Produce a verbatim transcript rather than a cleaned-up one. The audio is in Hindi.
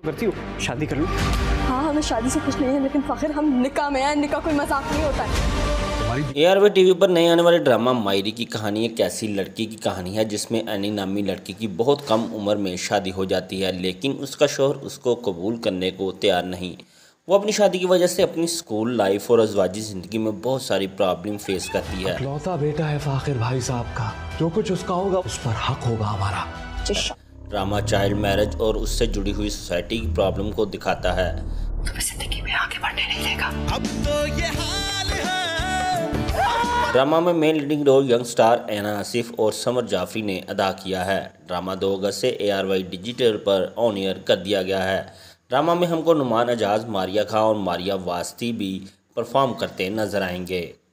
करती हो शादी कर लो। हाँ हमें शादी से कुछ नहीं है, लेकिन फ़ाखिर हम निकाह में आए, निकाह कोई मजाक नहीं होता है। ए आर वाई टीवी पर नए आने वाले ड्रामा मायरी की कहानी एक ऐसी लड़की की कहानी है जिसमें एनी नामी लड़की की बहुत कम उम्र में शादी हो जाती है, लेकिन उसका शौहर उसको कबूल करने को तैयार नहीं। वो अपनी शादी की वजह से अपनी स्कूल लाइफ और अज़वाजी ज़िंदगी में बहुत सारी प्रॉब्लम फेस करती है। इकलौता बेटा है फ़ाखिर भाई साहब का, जो कुछ उसका होगा उस पर हक होगा हमारा। ड्रामा चाइल्ड मैरिज और उससे जुड़ी हुई सोसाइटी की प्रॉब्लम को दिखाता है। तुम्हें जिंदगी में आगे बढ़ने नहीं देगा। अब तो ये हाल है। ड्रामा में main leading role young star Aina Asif और समर जाफरी ने अदा किया है। ड्रामा दो अगस्त से ए आर वाई डिजिटल पर ऑन एयर कर दिया गया है। ड्रामा में हमको नुमान एजाज, मारिया खां और मारिया वास्ती भी परफॉर्म करते नजर आएंगे।